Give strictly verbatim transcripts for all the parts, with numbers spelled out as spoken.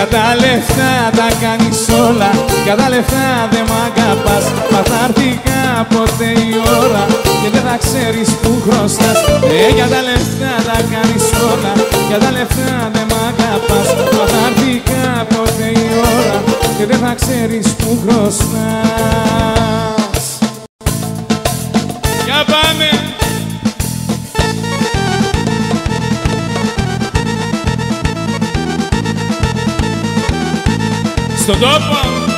Για τα λεφτά τα κάνεις όλα, για τα λεφτά δεν μ' αγαπάς. Μα θα έρθει κάποτε η ώρα και δεν θα ξέρεις που χρωστάς. Ε, για τα λεφτά τα κάνεις όλα, για τα λεφτά δεν μ' αγαπάς. Μα θα έρθει κάποτε η ώρα και δεν θα ξέρεις που χρωστάς. Για πάμε! Στον τόπο!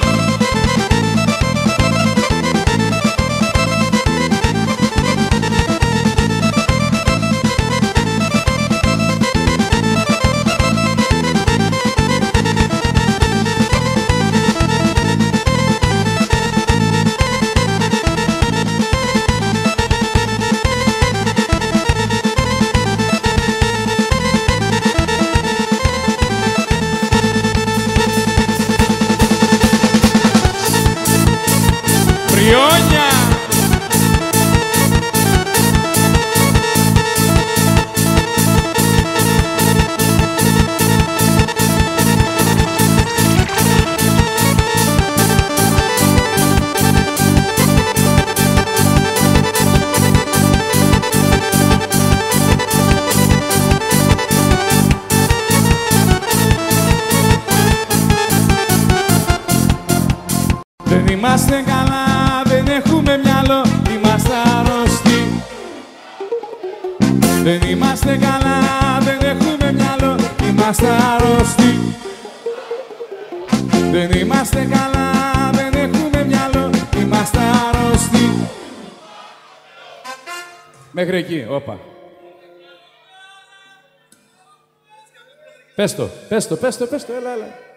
Πριόνια! Δεν είμαστε καλά, δεν έχουμε μυαλό, είμαστε αρρώστοι. Δεν είμαστε καλά, δεν έχουμε μυαλό, είμαστε αρρώστοι. Δεν είμαστε καλά, δεν έχουμε μυαλό, είμαστε αρρώστοι. Μέχρι εκεί, όπα. Πες το, πες το, πες το, πες το, έλα, έλα.